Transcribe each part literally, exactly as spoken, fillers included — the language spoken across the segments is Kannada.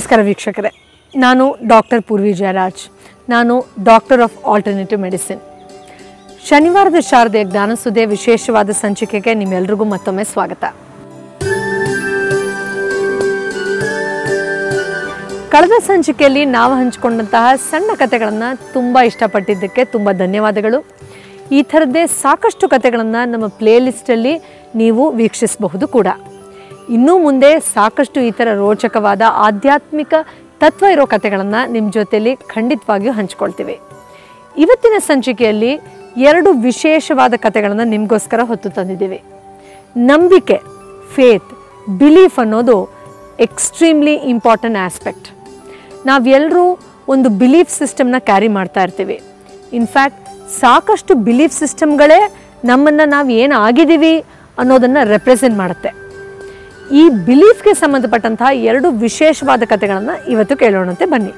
ನಮಸ್ಕಾರ ವೀಕ್ಷಕರೇ, ನಾನು ಡಾಕ್ಟರ್ ಪೂರ್ವಿ ಜಯರಾಜ್. ನಾನು ಡಾಕ್ಟರ್ ಆಫ್ ಆಲ್ಟರ್ನೇಟಿವ್ ಮೆಡಿಸಿನ್. ಶನಿವಾರದ ಶಾರದೆ ಜ್ಞಾನಸುಧೆ ವಿಶೇಷವಾದ ಸಂಚಿಕೆಗೆ ನಿಮ್ಮೆಲ್ಲರಿಗೂ ಮತ್ತೊಮ್ಮೆ ಸ್ವಾಗತ. ಕಳೆದ ಸಂಚಿಕೆಯಲ್ಲಿ ನಾವು ಹಂಚಿಕೊಂಡಂತಹ ಸಣ್ಣ ಕಥೆಗಳನ್ನು ತುಂಬ ಇಷ್ಟಪಟ್ಟಿದ್ದಕ್ಕೆ ತುಂಬ ಧನ್ಯವಾದಗಳು. ಈ ಥರದ್ದೇ ಸಾಕಷ್ಟು ಕಥೆಗಳನ್ನು ನಮ್ಮ ಪ್ಲೇಲಿಸ್ಟಲ್ಲಿ ನೀವು ವೀಕ್ಷಿಸಬಹುದು ಕೂಡ. ಇನ್ನೂ ಮುಂದೆ ಸಾಕಷ್ಟು ಈ ಥರ ರೋಚಕವಾದ ಆಧ್ಯಾತ್ಮಿಕ ತತ್ವ ಇರೋ ಕಥೆಗಳನ್ನು ನಿಮ್ಮ ಜೊತೆಯಲ್ಲಿ ಖಂಡಿತವಾಗಿಯೂ ಹಂಚ್ಕೊಳ್ತೀವಿ. ಇವತ್ತಿನ ಸಂಚಿಕೆಯಲ್ಲಿ ಎರಡು ವಿಶೇಷವಾದ ಕಥೆಗಳನ್ನು ನಿಮಗೋಸ್ಕರ ಹೊತ್ತು ತಂದಿದ್ದೀವಿ. ನಂಬಿಕೆ, ಫೇತ್, ಬಿಲೀಫ್ ಅನ್ನೋದು ಎಕ್ಸ್ಟ್ರೀಮ್ಲಿ ಇಂಪಾರ್ಟೆಂಟ್ ಆಸ್ಪೆಕ್ಟ್. ನಾವೆಲ್ಲರೂ ಒಂದು ಬಿಲೀಫ್ ಸಿಸ್ಟಮ್ನ ಕ್ಯಾರಿ ಮಾಡ್ತಾ ಇರ್ತೀವಿ. ಇನ್ಫ್ಯಾಕ್ಟ್ ಸಾಕಷ್ಟು ಬಿಲೀಫ್ ಸಿಸ್ಟಮ್ಗಳೇ ನಮ್ಮನ್ನು ನಾವು ಏನು ಆಗಿದ್ದೀವಿ ಅನ್ನೋದನ್ನು ರೆಪ್ರೆಸೆಂಟ್ ಮಾಡುತ್ತೆ. ಈ ಬಿಲೀಫ್ಗೆ ಸಂಬಂಧಪಟ್ಟಂತಹ ಎರಡು ವಿಶೇಷವಾದ ಕಥೆಗಳನ್ನು ಇವತ್ತು ಕೇಳೋಣಂತೆ ಬನ್ನಿ.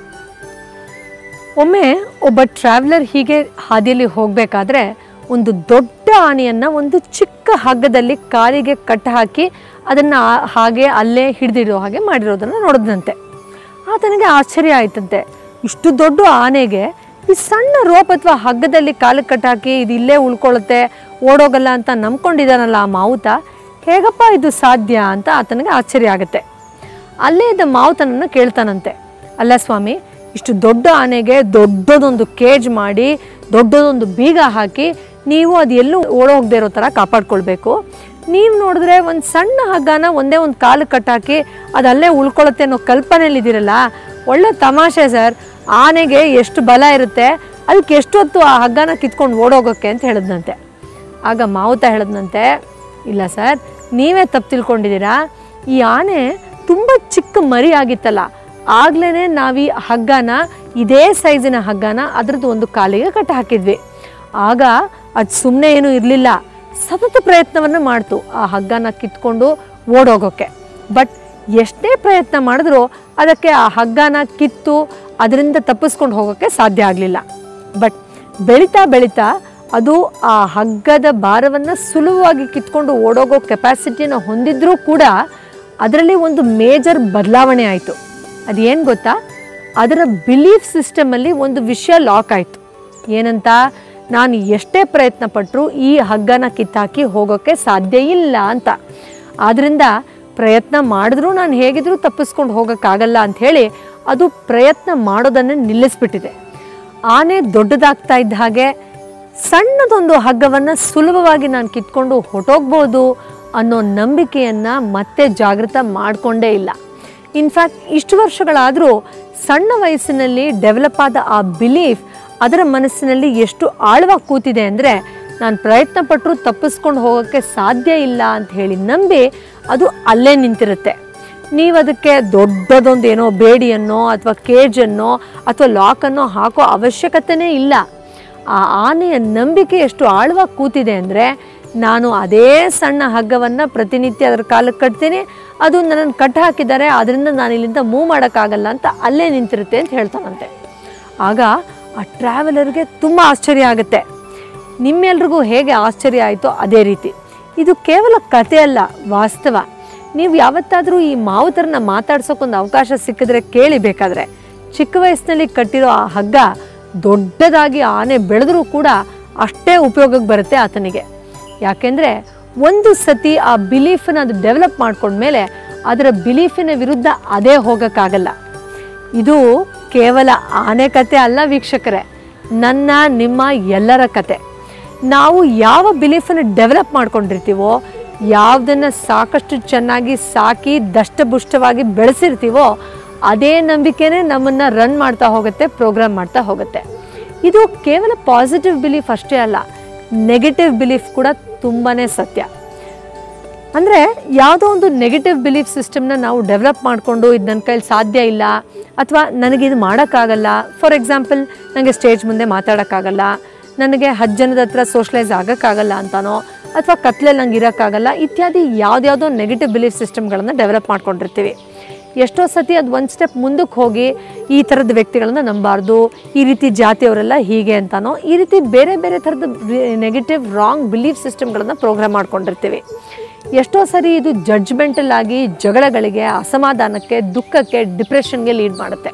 ಒಮ್ಮೆ ಒಬ್ಬ ಟ್ರಾವೆಲರ್ ಹೀಗೆ ಹಾದಿಯಲ್ಲಿ ಹೋಗಬೇಕಾದ್ರೆ ಒಂದು ದೊಡ್ಡ ಆನೆಯನ್ನು ಒಂದು ಚಿಕ್ಕ ಹಗ್ಗದಲ್ಲಿ ಕಾಲಿಗೆ ಕಟ್ಟಿ ಹಾಕಿ ಅದನ್ನು ಹಾಗೆ ಅಲ್ಲೇ ಹಿಡಿದಿಡೋ ಹಾಗೆ ಮಾಡಿರೋದನ್ನು ನೋಡಿದಂತೆ. ಆತನಿಗೆ ಆಶ್ಚರ್ಯ ಆಯ್ತಂತೆ. ಇಷ್ಟು ದೊಡ್ಡ ಆನೆಗೆ ಈ ಸಣ್ಣ ರೋಪ್ ಅಥವಾ ಹಗ್ಗದಲ್ಲಿ ಕಾಲಿಗೆ ಕಟ್ಟಾಕಿ ಇದು ಇಲ್ಲೇ ಉಳ್ಕೊಳ್ಳುತ್ತೆ, ಓಡೋಗಲ್ಲ ಅಂತ ನಂಬ್ಕೊಂಡಿದ್ದಾನಲ್ಲ ಆ ಮಾವುತ, ಹೇಗಪ್ಪ ಇದು ಸಾಧ್ಯ ಅಂತ ಆತನಿಗೆ ಆಶ್ಚರ್ಯ ಆಗುತ್ತೆ. ಅಲ್ಲೇ ಇದ್ದ ಮಾವುತನನ್ನು ಕೇಳ್ತಾನಂತೆ, ಅಲ್ಲ ಸ್ವಾಮಿ, ಇಷ್ಟು ದೊಡ್ಡ ಆನೆಗೆ ದೊಡ್ಡದೊಂದು ಕೇಜ್ ಮಾಡಿ ದೊಡ್ಡದೊಂದು ಬೀಗ ಹಾಕಿ ನೀವು ಅದು ಎಲ್ಲೂ ಓಡೋಗದೆ ಇರೋ ಥರ ಕಾಪಾಡ್ಕೊಳ್ಬೇಕು. ನೀವು ನೋಡಿದ್ರೆ ಒಂದು ಸಣ್ಣ ಹಗ್ಗನ ಒಂದೇ ಒಂದು ಕಾಲು ಕಟ್ಟಾಕಿ ಅದು ಅಲ್ಲೇ ಉಳ್ಕೊಳ್ಳುತ್ತೆ ಅನ್ನೋ ಕಲ್ಪನೆಯಲ್ಲಿದ್ದೀರಲ್ಲ, ಒಳ್ಳೆ ತಮಾಷೆ ಸರ್. ಆನೆಗೆ ಎಷ್ಟು ಬಲ ಇರುತ್ತೆ, ಅದಕ್ಕೆ ಎಷ್ಟೊತ್ತು ಆ ಹಗ್ಗನ ಕಿತ್ಕೊಂಡು ಓಡೋಗೋಕ್ಕೆ ಅಂತ ಹೇಳಿದ್ನಂತೆ. ಆಗ ಮಾವುತ ಹೇಳಿದ್ನಂತೆ, ಇಲ್ಲ ಸರ್, ನೀವೇ ತಪ್ಪು ತಿಳ್ಕೊಂಡಿದ್ದೀರಾ. ಈ ಆನೆ ತುಂಬ ಚಿಕ್ಕ ಮರಿ ಆಗಿತ್ತಲ್ಲ, ಆಗ್ಲೇ ನಾವು ಈ ಹಗ್ಗನ ಇದೇ ಸೈಜಿನ ಹಗ್ಗನ ಅದರದ್ದು ಒಂದು ಕಾಲಿಗೆ ಕಟ್ಟಿ ಹಾಕಿದ್ವಿ. ಆಗ ಅದು ಸುಮ್ಮನೆ ಏನೂ ಇರಲಿಲ್ಲ, ಸತತ ಪ್ರಯತ್ನವನ್ನು ಮಾಡ್ತು ಆ ಹಗ್ಗನ ಕಿತ್ಕೊಂಡು ಓಡೋಗೋಕ್ಕೆ. ಬಟ್ ಎಷ್ಟೇ ಪ್ರಯತ್ನ ಮಾಡಿದ್ರೂ ಅದಕ್ಕೆ ಆ ಹಗ್ಗನ ಕಿತ್ತು ಅದರಿಂದ ತಪ್ಪಿಸ್ಕೊಂಡು ಹೋಗೋಕ್ಕೆ ಸಾಧ್ಯ ಆಗಲಿಲ್ಲ. ಬಟ್ ಬೆಳೀತಾ ಬೆಳೀತಾ ಅದು ಆ ಹಗ್ಗದ ಭಾರವನ್ನು ಸುಲಭವಾಗಿ ಕಿತ್ಕೊಂಡು ಓಡೋಗೋ ಕೆಪಾಸಿಟಿಯನ್ನು ಹೊಂದಿದ್ರೂ ಕೂಡ ಅದರಲ್ಲಿ ಒಂದು ಮೇಜರ್ ಬದಲಾವಣೆ ಆಯಿತು. ಅದೇನು ಗೊತ್ತಾ, ಅದರ ಬಿಲೀಫ್ ಸಿಸ್ಟಮಲ್ಲಿ ಒಂದು ವಿಷಯ ಲಾಕ್ ಆಯಿತು. ಏನಂತ, ನಾನು ಎಷ್ಟೇ ಪ್ರಯತ್ನ ಪಟ್ಟರೂ ಈ ಹಗ್ಗನ ಕಿತ್ತಾಕಿ ಹೋಗೋಕ್ಕೆ ಸಾಧ್ಯ ಇಲ್ಲ ಅಂತ. ಆದ್ದರಿಂದ ಪ್ರಯತ್ನ ಮಾಡಿದ್ರೂ ನಾನು ಹೇಗಿದ್ರೂ ತಪ್ಪಿಸ್ಕೊಂಡು ಹೋಗೋಕ್ಕಾಗಲ್ಲ ಅಂಥೇಳಿ ಅದು ಪ್ರಯತ್ನ ಮಾಡೋದನ್ನೇ ನಿಲ್ಲಿಸ್ಬಿಟ್ಟಿದೆ. ಆನೆ ದೊಡ್ಡದಾಗ್ತಾ ಇದ್ದ ಹಾಗೆ ಸಣ್ಣದೊಂದು ಹಗ್ಗವನ್ನು ಸುಲಭವಾಗಿ ನಾನು ಕಿತ್ಕೊಂಡು ಹೊಟ್ಟೋಗ್ಬೋದು ಅನ್ನೋ ನಂಬಿಕೆಯನ್ನು ಮತ್ತೆ ಜಾಗೃತ ಮಾಡಿಕೊಂಡೇ ಇಲ್ಲ. ಇನ್ಫ್ಯಾಕ್ಟ್ ಇಷ್ಟು ವರ್ಷಗಳಾದರೂ ಸಣ್ಣ ವಯಸ್ಸಿನಲ್ಲಿ ಡೆವಲಪ್ ಆದ ಆ ಬಿಲೀಫ್ ಅದರ ಮನಸ್ಸಿನಲ್ಲಿ ಎಷ್ಟು ಆಳವಾಗಿ ಕೂತಿದೆ ಅಂದರೆ, ನಾನು ಪ್ರಯತ್ನ ಪಟ್ಟರೂ ತಪ್ಪಿಸ್ಕೊಂಡು ಹೋಗೋಕ್ಕೆ ಸಾಧ್ಯ ಇಲ್ಲ ಅಂತ ಹೇಳಿ ನಂಬಿ ಅದು ಅಲ್ಲೇ ನಿಂತಿರುತ್ತೆ. ನೀವು ಅದಕ್ಕೆ ದೊಡ್ಡದೊಂದು ಏನೋ ಬೇಡಿಯನ್ನೋ ಅಥವಾ ಕೇಜನ್ನೋ ಅಥವಾ ಲಾಕನ್ನೋ ಹಾಕೋ ಅವಶ್ಯಕತೆಯೇ ಇಲ್ಲ. ಆ ಆನೆಯ ನಂಬಿಕೆ ಎಷ್ಟು ಆಳವಾಗಿ ಕೂತಿದೆ ಅಂದರೆ, ನಾನು ಅದೇ ಸಣ್ಣ ಹಗ್ಗವನ್ನು ಪ್ರತಿನಿತ್ಯ ಅದರ ಕಾಲಕ್ಕೆ ಕಟ್ತೀನಿ, ಅದು ನನ್ನನ್ನು ಕಟ್ಟಿ ಹಾಕಿದ್ದಾರೆ, ಅದರಿಂದ ನಾನು ಇಲ್ಲಿಂದ ಮೂವ್ ಮಾಡೋಕ್ಕಾಗಲ್ಲ ಅಂತ ಅಲ್ಲೇ ನಿಂತಿರುತ್ತೆ ಅಂತ ಹೇಳ್ತಾನಂತೆ. ಆಗ ಆ ಟ್ರಾವೆಲರ್ಗೆ ತುಂಬ ಆಶ್ಚರ್ಯ ಆಗುತ್ತೆ. ನಿಮ್ಮೆಲ್ರಿಗೂ ಹೇಗೆ ಆಶ್ಚರ್ಯ ಆಯಿತೋ ಅದೇ ರೀತಿ ಇದು ಕೇವಲ ಕಥೆ ಅಲ್ಲ, ವಾಸ್ತವ. ನೀವು ಯಾವತ್ತಾದರೂ ಈ ಮಾವುತರನ್ನ ಮಾತಾಡ್ಸೋಕ್ಕೊಂದು ಅವಕಾಶ ಸಿಕ್ಕಿದ್ರೆ ಕೇಳಿ. ಬೇಕಾದರೆ ಚಿಕ್ಕ ವಯಸ್ಸಿನಲ್ಲಿ ಕಟ್ಟಿರೋ ಆ ಹಗ್ಗ ದೊಡ್ಡದಾಗಿ ಆನೆ ಬೆಳೆದ್ರೂ ಕೂಡ ಅಷ್ಟೇ ಉಪಯೋಗಕ್ಕೆ ಬರುತ್ತೆ ಆತನಿಗೆ. ಯಾಕೆಂದರೆ ಒಂದು ಸತಿ ಆ ಬಿಲೀಫನ್ನು ಅದು ಡೆವಲಪ್ ಮಾಡ್ಕೊಂಡ್ಮೇಲೆ ಅದರ ಬಿಲೀಫಿನ ವಿರುದ್ಧ ಅದೇ ಹೋಗೋಕ್ಕಾಗಲ್ಲ. ಇದು ಕೇವಲ ಆನೆ ಕತೆ ಅಲ್ಲ ವೀಕ್ಷಕರೇ, ನನ್ನ ನಿಮ್ಮ ಎಲ್ಲರ ಕತೆ. ನಾವು ಯಾವ ಬಿಲೀಫನ್ನು ಡೆವಲಪ್ ಮಾಡ್ಕೊಂಡಿರ್ತೀವೋ, ಯಾವುದನ್ನು ಸಾಕಷ್ಟು ಚೆನ್ನಾಗಿ ಸಾಕಿ ದಷ್ಟಪುಷ್ಟವಾಗಿ ಬೆಳೆಸಿರ್ತೀವೋ, ಅದೇ ನಂಬಿಕೆನೇ ನಮ್ಮನ್ನು ರನ್ ಮಾಡ್ತಾ ಹೋಗುತ್ತೆ, ಪ್ರೋಗ್ರಾಮ್ ಮಾಡ್ತಾ ಹೋಗುತ್ತೆ. ಇದು ಕೇವಲ ಪಾಸಿಟಿವ್ ಬಿಲೀಫ್ ಅಷ್ಟೇ ಅಲ್ಲ, ನೆಗೆಟಿವ್ ಬಿಲೀಫ್ ಕೂಡ ತುಂಬಾ ಸತ್ಯ. ಅಂದರೆ ಯಾವುದೋ ಒಂದು ನೆಗೆಟಿವ್ ಬಿಲೀಫ್ ಸಿಸ್ಟಮ್ನ ನಾವು ಡೆವಲಪ್ ಮಾಡಿಕೊಂಡು ಇದು ನನ್ನ ಕೈಲಿ ಸಾಧ್ಯ ಇಲ್ಲ ಅಥವಾ ನನಗಿದು ಮಾಡೋಕ್ಕಾಗಲ್ಲ, ಫಾರ್ ಎಕ್ಸಾಂಪಲ್ ನನಗೆ ಸ್ಟೇಜ್ ಮುಂದೆ ಮಾತಾಡೋಕ್ಕಾಗಲ್ಲ, ನನಗೆ ಹತ್ತು ಜನದ ಹತ್ರ ಸೋಷಲೈಸ್ ಆಗೋಕ್ಕಾಗಲ್ಲ ಅಂತಾನೋ, ಅಥವಾ ಕತ್ಲಲ್ಲಿ ನಂಗೆ ಇರೋಕ್ಕಾಗಲ್ಲ, ಇತ್ಯಾದಿ ಯಾವುದ್ಯಾವುದೋ ನೆಗೆಟಿವ್ ಬಿಲೀಫ್ ಸಿಸ್ಟಮ್ಗಳನ್ನು ಡೆವಲಪ್ ಮಾಡ್ಕೊಂಡಿರ್ತೀವಿ. ಎಷ್ಟೋ ಸತಿ ಅದು ಒಂದು ಸ್ಟೆಪ್ ಮುಂದಕ್ಕೆ ಹೋಗಿ ಈ ಥರದ ವ್ಯಕ್ತಿಗಳನ್ನ ನಂಬಾರ್ದು, ಈ ರೀತಿ ಜಾತಿಯವರೆಲ್ಲ ಹೀಗೆ ಅಂತಾನೋ, ಈ ರೀತಿ ಬೇರೆ ಬೇರೆ ಥರದ ನೆಗೆಟಿವ್ ರಾಂಗ್ ಬಿಲೀಫ್ ಸಿಸ್ಟಮ್ಗಳನ್ನು ಪ್ರೋಗ್ರಾಮ್ ಮಾಡ್ಕೊಂಡಿರ್ತೀವಿ. ಎಷ್ಟೋ ಸರಿ ಇದು ಜಡ್ಜ್ಮೆಂಟಲ್ ಆಗಿ ಜಗಳಗಳಿಗೆ, ಅಸಮಾಧಾನಕ್ಕೆ, ದುಃಖಕ್ಕೆ, ಡಿಪ್ರೆಷನ್ಗೆ ಲೀಡ್ ಮಾಡುತ್ತೆ.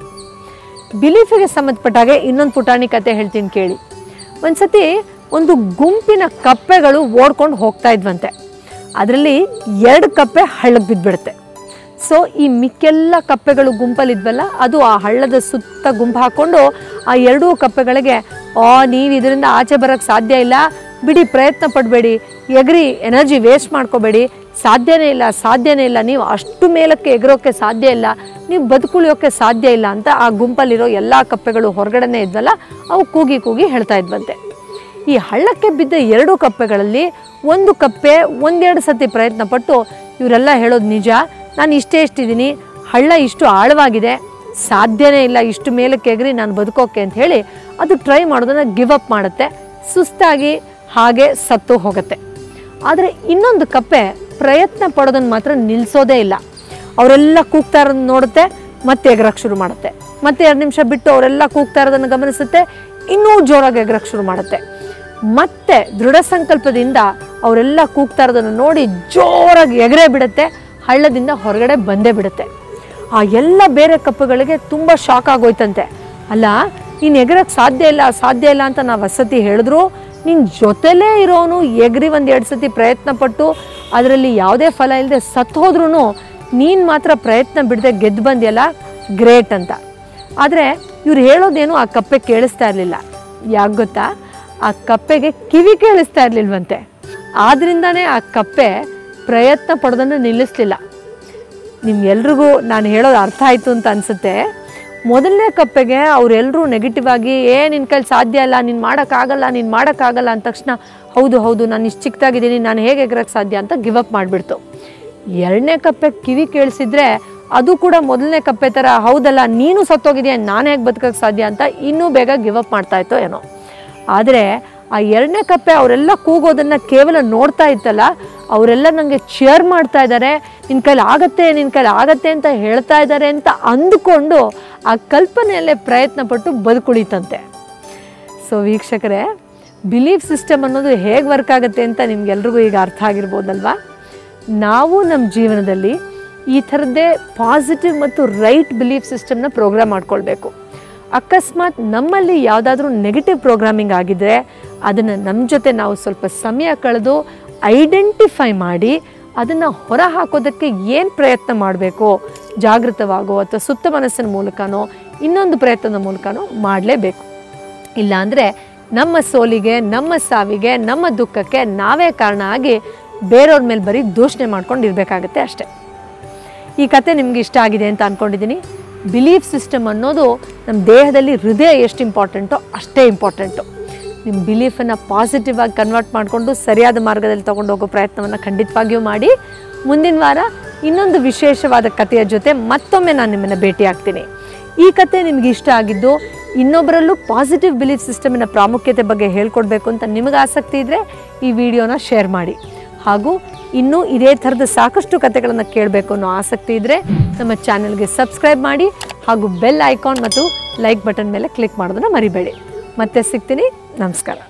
ಬಿಲೀಫಿಗೆ ಸಂಬಂಧಪಟ್ಟಾಗೆ ಇನ್ನೊಂದು ಪುಟಾಣಿ ಕತೆ ಹೇಳ್ತೀನಿ ಕೇಳಿ. ಒಂದು ಸತಿ ಒಂದು ಗುಂಪಿನ ಕಪ್ಪೆಗಳು ಓಡ್ಕೊಂಡು ಹೋಗ್ತಾ ಇದ್ವಂತೆ. ಅದರಲ್ಲಿ ಎರಡು ಕಪ್ಪೆ ಹಳ್ಳಕ್ಕೆ ಬಿದ್ದುಬಿಡುತ್ತೆ. ಸೊ ಈ ಮಿಕ್ಕೆಲ್ಲ ಕಪ್ಪೆಗಳು ಗುಂಪಲ್ಲಿದ್ವಲ್ಲ, ಅದು ಆ ಹಳ್ಳದ ಸುತ್ತ ಗುಂಪು ಹಾಕ್ಕೊಂಡು ಆ ಎರಡೂ ಕಪ್ಪೆಗಳಿಗೆ, ಆ ನೀವು ಇದರಿಂದ ಆಚೆ ಬರೋಕ್ಕೆ ಸಾಧ್ಯ ಇಲ್ಲ, ಬಿಡಿ, ಪ್ರಯತ್ನ ಪಡಬೇಡಿ, ಎಗರಿ, ಎನರ್ಜಿ ವೇಸ್ಟ್ ಮಾಡ್ಕೋಬೇಡಿ, ಸಾಧ್ಯನೇ ಇಲ್ಲ ಸಾಧ್ಯನೇ ಇಲ್ಲ ನೀವು ಅಷ್ಟು ಮೇಲಕ್ಕೆ ಎಗರೋಕ್ಕೆ ಸಾಧ್ಯ ಇಲ್ಲ, ನೀವು ಬದುಕುಳಿಯೋಕ್ಕೆ ಸಾಧ್ಯ ಇಲ್ಲ ಅಂತ ಆ ಗುಂಪಲ್ಲಿರೋ ಎಲ್ಲ ಕಪ್ಪೆಗಳು ಹೊರಗಡೆನೇ ಇದ್ವಲ್ಲ, ಅವು ಕೂಗಿ ಕೂಗಿ ಹೇಳ್ತಾ ಇದ್ವಂತೆ. ಈ ಹಳ್ಳಕ್ಕೆ ಬಿದ್ದ ಎರಡು ಕಪ್ಪೆಗಳಲ್ಲಿ ಒಂದು ಕಪ್ಪೆ ಒಂದೆರಡು ಸತಿ ಪ್ರಯತ್ನ ಪಟ್ಟು, ಇವರೆಲ್ಲ ಹೇಳೋದು ನಿಜ, ನಾನು ಇಷ್ಟೇ ಇಷ್ಟಿದ್ದೀನಿ, ಹಳ್ಳ ಇಷ್ಟು ಆಳವಾಗಿದೆ, ಸಾಧ್ಯನೇ ಇಲ್ಲ ಇಷ್ಟು ಮೇಲಕ್ಕೆ ಎಗರಿ ನಾನು ಬದುಕೋಕೆ ಅಂತ ಹೇಳಿ ಅದು ಟ್ರೈ ಮಾಡೋದನ್ನು ಗಿವ್ ಅಪ್ ಮಾಡುತ್ತೆ. ಸುಸ್ತಾಗಿ ಹಾಗೆ ಸತ್ತು ಹೋಗುತ್ತೆ. ಆದರೆ ಇನ್ನೊಂದು ಕಪ್ಪೆ ಪ್ರಯತ್ನ ಪಡೋದನ್ನು ಮಾತ್ರ ನಿಲ್ಲಿಸೋದೇ ಇಲ್ಲ. ಅವರೆಲ್ಲ ಕೂಗ್ತಾ ಇರೋದನ್ನ ನೋಡುತ್ತೆ, ಮತ್ತೆ ಎಗರಕ್ಕೆ ಶುರು ಮಾಡುತ್ತೆ. ಮತ್ತೆ ಎರಡು ನಿಮಿಷ ಬಿಟ್ಟು ಅವರೆಲ್ಲ ಕೂಗ್ತಾ ಇರೋದನ್ನು ಗಮನಿಸುತ್ತೆ, ಇನ್ನೂ ಜೋರಾಗಿ ಎಗರಕ್ಕೆ ಶುರು ಮಾಡುತ್ತೆ. ಮತ್ತೆ ದೃಢ ಸಂಕಲ್ಪದಿಂದ ಅವರೆಲ್ಲ ಕೂಗ್ತಾ ಇರೋದನ್ನು ನೋಡಿ ಜೋರಾಗಿ ಎಗರೇ ಬಿಡುತ್ತೆ, ಹಳ್ಳದಿಂದ ಹೊರಗಡೆ ಬಂದೇ ಬಿಡುತ್ತೆ. ಆ ಎಲ್ಲ ಬೇರೆ ಕಪ್ಪುಗಳಿಗೆ ತುಂಬ ಶಾಕ್ ಆಗೋಯ್ತಂತೆ. ಅಲ್ಲ, ನೀನು ಎಗರಕ್ಕೆ ಸಾಧ್ಯ ಇಲ್ಲ ಸಾಧ್ಯ ಇಲ್ಲ ಅಂತ ನಾವು ವಸತಿ ಹೇಳಿದ್ರು, ನಿನ್ನ ಜೊತೆಲೇ ಇರೋನು ಎಗರಿ ಒಂದು ಎರಡು ಸತಿ ಪ್ರಯತ್ನ ಪಟ್ಟು ಅದರಲ್ಲಿ ಯಾವುದೇ ಫಲ ಇಲ್ಲದೆ ಸತ್ತು ಹೋದ್ರೂ ನೀನು ಮಾತ್ರ ಪ್ರಯತ್ನ ಬಿಡದೆ ಗೆದ್ದು ಬಂದಿಯಲ್ಲ, ಗ್ರೇಟ್ ಅಂತ. ಆದರೆ ಇವ್ರು ಹೇಳೋದೇನು ಆ ಕಪ್ಪೆ ಕೇಳಿಸ್ತಾ ಇರಲಿಲ್ಲ. ಯಾಕೆ ಗೊತ್ತಾ? ಆ ಕಪ್ಪೆಗೆ ಕಿವಿ ಕೇಳಿಸ್ತಾ ಇರಲಿಲ್ವಂತೆ. ಆದ್ರಿಂದಾನೇ ಆ ಕಪ್ಪೆ ಪ್ರಯತ್ನ ಪಡೋದನ್ನು ನಿಲ್ಲಿಸಲಿಲ್ಲ. ನಿಮ್ಗೆಲ್ರಿಗೂ ನಾನು ಹೇಳೋದು ಅರ್ಥ ಆಯಿತು ಅಂತ ಅನಿಸುತ್ತೆ. ಮೊದಲನೇ ಕಪ್ಪೆಗೆ ಅವರೆಲ್ಲರೂ ನೆಗೆಟಿವ್ ಆಗಿ, ಏ ನಿನ್ನ ಕೈಲಿ ಸಾಧ್ಯ ಇಲ್ಲ, ನೀನು ಮಾಡೋಕ್ಕಾಗಲ್ಲ ನೀನು ಮಾಡೋಕ್ಕಾಗಲ್ಲ ಅಂದ ತಕ್ಷಣ, ಹೌದು ಹೌದು ನಾನು ಇಷ್ಟು ಚಿಕ್ಕದಾಗಿದ್ದೀನಿ, ನಾನು ಹೇಗೆ ಎಗರಕ್ಕೆ ಸಾಧ್ಯ ಅಂತ ಗಿವ್ ಅಪ್ ಮಾಡಿಬಿಡ್ತು. ಎರಡನೇ ಕಪ್ಪೆ ಕಿವಿ ಕೇಳಿಸಿದ್ರೆ ಅದು ಕೂಡ ಮೊದಲನೇ ಕಪ್ಪೆ ಥರ, ಹೌದಲ್ಲ ನೀನು ಸತ್ತೋಗಿದೆಯಾ, ನಾನು ಹೇಗೆ ಬದುಕೋಕ್ಕೆ ಸಾಧ್ಯ ಅಂತ ಇನ್ನೂ ಬೇಗ ಗಿವ್ ಅಪ್ ಮಾಡ್ತಾಯಿತ್ತೋ ಏನೋ. ಆದರೆ ಆ ಎರಡನೇ ಕಪ್ಪೆ ಅವರೆಲ್ಲ ಕೂಗೋದನ್ನು ಕೇವಲ ನೋಡ್ತಾ ಇತ್ತಲ್ಲ, ಅವರೆಲ್ಲ ನನಗೆ ಚೇರ್ ಮಾಡ್ತಾ ಇದ್ದಾರೆ, ನಿನ್ನ ಕೈಲಿ ಆಗತ್ತೆ ನಿನ್ನ ಕೈಲಿ ಆಗತ್ತೆ ಅಂತ ಹೇಳ್ತಾ ಇದ್ದಾರೆ ಅಂತ ಅಂದುಕೊಂಡು ಆ ಕಲ್ಪನೆಯಲ್ಲೇ ಪ್ರಯತ್ನ ಪಟ್ಟು ಬದುಕುಳಿತಂತೆ. ಸೊ ವೀಕ್ಷಕರೇ, ಬಿಲೀಫ್ ಸಿಸ್ಟಮ್ ಅನ್ನೋದು ಹೇಗೆ ವರ್ಕ್ ಆಗುತ್ತೆ ಅಂತ ನಿಮ್ಗೆಲ್ರಿಗೂ ಈಗ ಅರ್ಥ ಆಗಿರ್ಬೋದಲ್ವಾ? ನಾವು ನಮ್ಮ ಜೀವನದಲ್ಲಿ ಈ ಥರದ್ದೇ ಪಾಸಿಟಿವ್ ಮತ್ತು ರೈಟ್ ಬಿಲೀಫ್ ಸಿಸ್ಟಮ್ನ ಪ್ರೋಗ್ರಾಮ್ ಮಾಡ್ಕೊಳ್ಬೇಕು. ಅಕಸ್ಮಾತ್ ನಮ್ಮಲ್ಲಿ ಯಾವುದಾದ್ರೂ ನೆಗೆಟಿವ್ ಪ್ರೋಗ್ರಾಮಿಂಗ್ ಆಗಿದ್ದರೆ ಅದನ್ನು ನಮ್ಮ ಜೊತೆ ನಾವು ಸ್ವಲ್ಪ ಸಮಯ ಕಳೆದು ಐಡೆಂಟಿಫೈ ಮಾಡಿ ಅದನ್ನು ಹೊರ ಹಾಕೋದಕ್ಕೆ ಏನು ಪ್ರಯತ್ನ ಮಾಡಬೇಕು, ಜಾಗೃತವಾಗೋ ಅಥವಾ ಸುತ್ತ ಮನಸ್ಸಿನ ಮೂಲಕನೋ ಇನ್ನೊಂದು ಪ್ರಯತ್ನದ ಮೂಲಕನೋ ಮಾಡಲೇಬೇಕು. ಇಲ್ಲಾಂದರೆ ನಮ್ಮ ಸೋಲಿಗೆ, ನಮ್ಮ ಸಾವಿಗೆ, ನಮ್ಮ ದುಃಖಕ್ಕೆ ನಾವೇ ಕಾರಣ ಆಗಿ ಬೇರೆಯವ್ರ ಮೇಲೆ ಬರೀ ದೂಷಣೆ ಮಾಡ್ಕೊಂಡು ಇರಬೇಕಾಗತ್ತೆ ಅಷ್ಟೆ. ಈ ಕತೆ ನಿಮ್ಗೆ ಇಷ್ಟ ಆಗಿದೆ ಅಂತ ಅಂದ್ಕೊಂಡಿದ್ದೀನಿ. ಬಿಲೀಫ್ ಸಿಸ್ಟಮ್ ಅನ್ನೋದು ನಮ್ಮ ದೇಹದಲ್ಲಿ ಹೃದಯ ಎಷ್ಟು ಇಂಪಾರ್ಟೆಂಟೋ ಅಷ್ಟೇ ಇಂಪಾರ್ಟೆಂಟು. ನಿಮ್ಮ ಬಿಲೀಫನ್ನು ಪಾಸಿಟಿವ್ ಆಗಿ ಕನ್ವರ್ಟ್ ಮಾಡಿಕೊಂಡು ಸರಿಯಾದ ಮಾರ್ಗದಲ್ಲಿ ತೊಗೊಂಡು ಹೋಗೋ ಪ್ರಯತ್ನವನ್ನು ಖಂಡಿತವಾಗಿಯೂ ಮಾಡಿ. ಮುಂದಿನ ವಾರ ಇನ್ನೊಂದು ವಿಶೇಷವಾದ ಕಥೆಯ ಜೊತೆ ಮತ್ತೊಮ್ಮೆ ನಾನು ನಿಮ್ಮನ್ನು ಭೇಟಿ ಆಗ್ತೀನಿ. ಈ ಕತೆ ನಿಮಗೆ ಇಷ್ಟ ಆಗಿದ್ದು, ಇನ್ನೊಬ್ಬರಲ್ಲೂ ಪಾಸಿಟಿವ್ ಬಿಲೀಫ್ ಸಿಸ್ಟಮಿನ ಪ್ರಾಮುಖ್ಯತೆ ಬಗ್ಗೆ ಹೇಳ್ಕೊಡ್ಬೇಕು ಅಂತ ನಿಮಗೆ ಆಸಕ್ತಿ ಇದ್ದರೆ ಈ ವಿಡಿಯೋನ ಶೇರ್ ಮಾಡಿ. ಹಾಗೂ ಇನ್ನೂ ಇದೇ ಥರದ ಸಾಕಷ್ಟು ಕಥೆಗಳನ್ನು ಕೇಳಬೇಕು ಅನ್ನೋ ಆಸಕ್ತಿ ಇದ್ದರೆ ನಮ್ಮ ಚಾನೆಲ್ಗೆ ಸಬ್ಸ್ಕ್ರೈಬ್ ಮಾಡಿ ಹಾಗೂ ಬೆಲ್ ಐಕಾನ್ ಮತ್ತು ಲೈಕ್ ಬಟನ್ ಮೇಲೆ ಕ್ಲಿಕ್ ಮಾಡೋದನ್ನು ಮರಿಬೇಡಿ. ಮತ್ತೆ ಸಿಗ್ತೀನಿ. ನಮಸ್ಕಾರ.